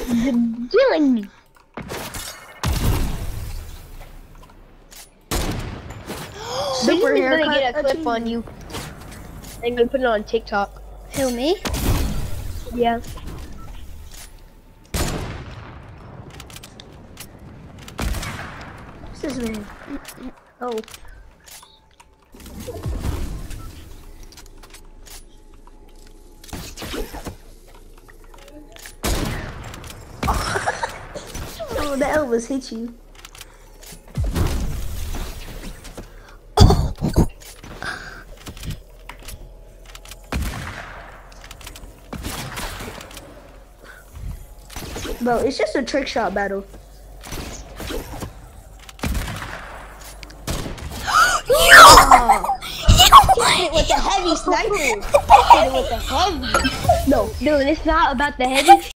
Killing me. Super He's haircut. gonna get a clip on you. I'm gonna put it on TikTok. Who, me? Yeah. What's this man? Oh. Oh, the Elvis hit you. Bro, it's just a trick shot battle. Hit it with the heavy sniper. Hit it with the heavy. No, dude, it's not about the heavy.